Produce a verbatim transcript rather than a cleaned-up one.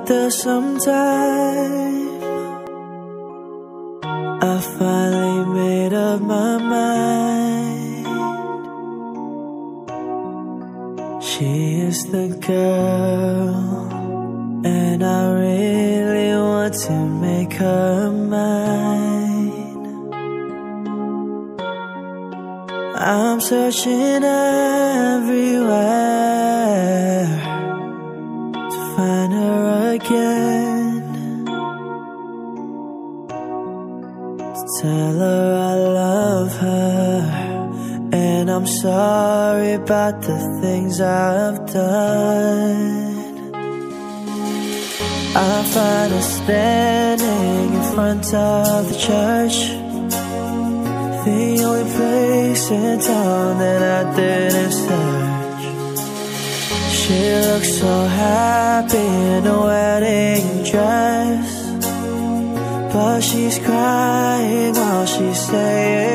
After some time, I finally made up my mind. She is the girl, and I really want to make her mine. I'm searching everywhere to find her again, to tell her I love her, and I'm sorry about the things I've done. I find her standing in front of the church, the only place in town that I didn't search. She looks so happy in a wedding dress, but she's crying while she's saying